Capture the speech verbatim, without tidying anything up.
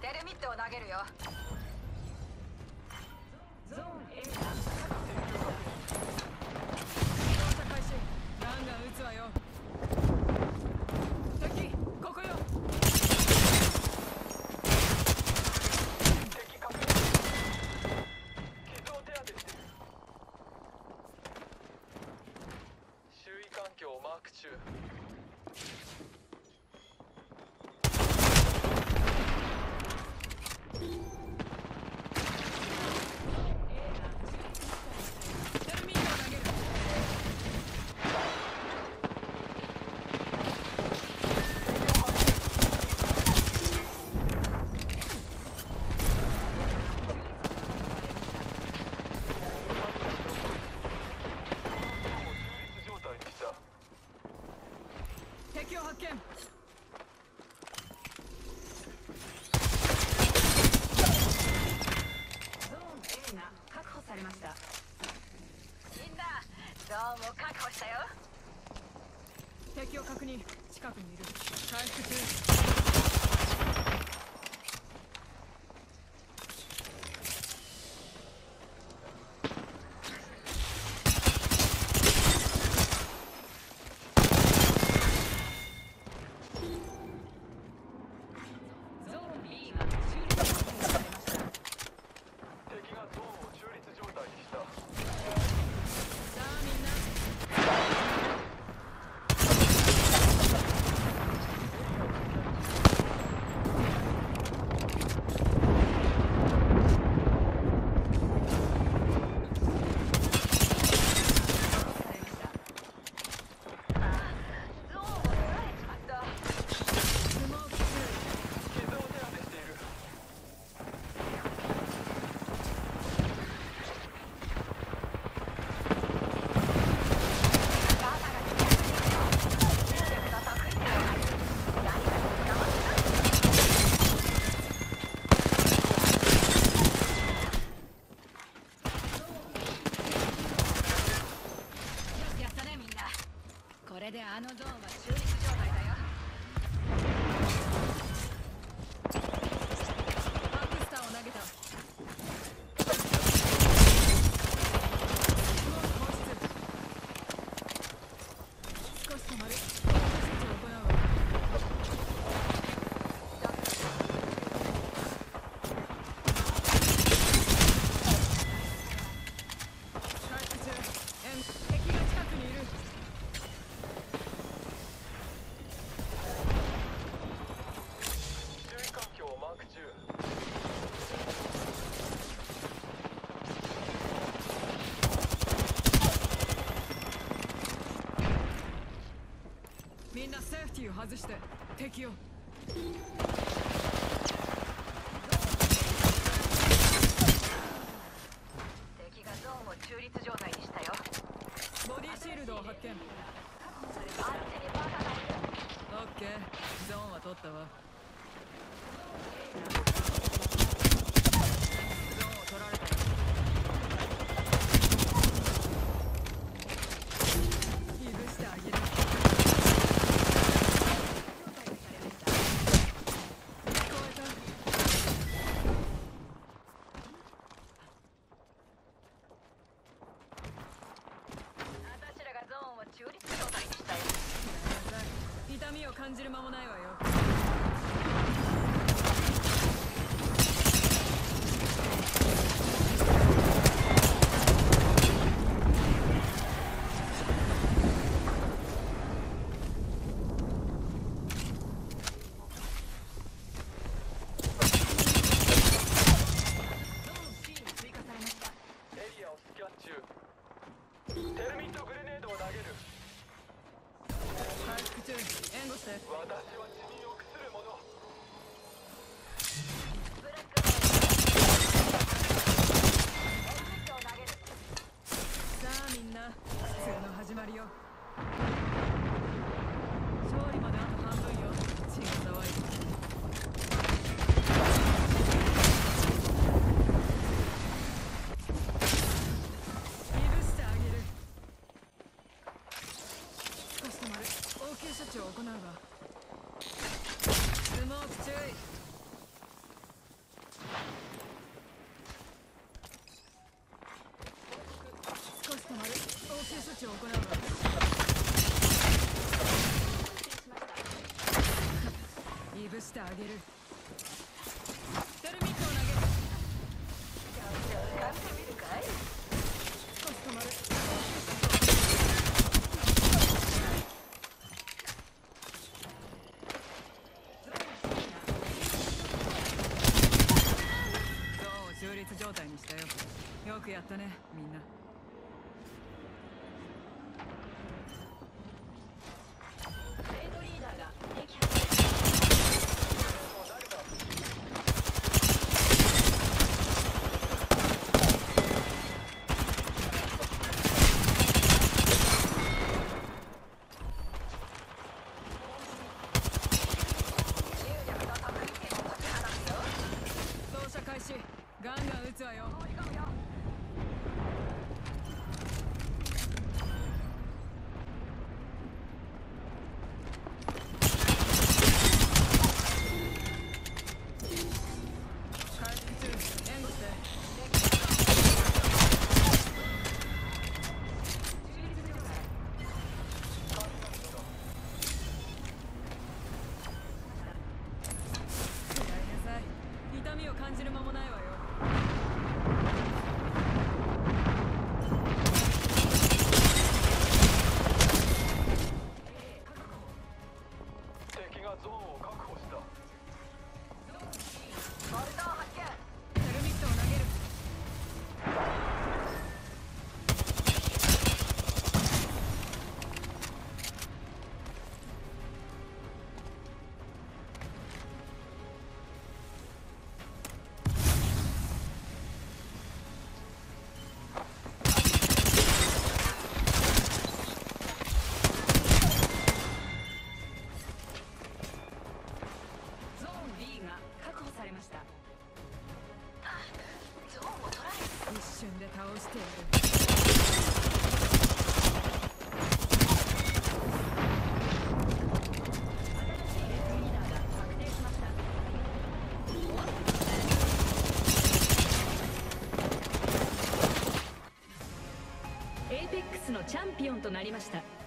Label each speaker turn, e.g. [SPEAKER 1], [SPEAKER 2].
[SPEAKER 1] テルミットを投げるよ。ゾーン A だ。動作開始。ガンガン撃つわよ。敵、ここよ。
[SPEAKER 2] 敵確認。傷を手当てしてる。周囲環境をマーク中。
[SPEAKER 1] 敵を発見。ゾーン A が確保されました。みんなゾーンを確保したよ。敵を確認。近くにいる。回復中。これであのゾーンは中立状態だよ。アークスターを投げた。少し止まる。処置を行うわ。回復中。敵が近くにいる。みんなセーフティーを外して敵を。敵がゾーンを中立状態にしたよ。ボディシールドを発見。オッケー、ゾーンは取ったわ。ゾーンを取られたよ。いぶしてあげる。中立状態にしたよ。痛みを感じる間もないわよ。
[SPEAKER 2] テルミットグレネードを投げる。
[SPEAKER 1] 回復中。援護して。
[SPEAKER 2] 私は死人を臆する者。
[SPEAKER 1] ブラックさあみんな普通の始まりよ。勝利まであと半分よ。血が騒いで。処置を行うわ。 急処置を行うわ。いぶしてあげる。テルミットを投げる。
[SPEAKER 3] やってみるかい？
[SPEAKER 1] 少し止まる。ゾーンを中立状態にしたよ。よくやったね、みんな。
[SPEAKER 3] レードリーダーが撃破され
[SPEAKER 1] 操作開始。ガンガン撃つわよ。回復中。援護して。くらいなさい。痛みを感じる間もないわよ。
[SPEAKER 2] 敵がゾーンを確保した。
[SPEAKER 3] ボルトを発見。
[SPEAKER 1] テルミットを投げる。ゾーン B が確保されました。
[SPEAKER 3] ゾーンを取られる。
[SPEAKER 1] 一瞬で倒してやる。
[SPEAKER 3] 新しいレードリーダーが確定しました。エイペックスのチャンピオンとなりました。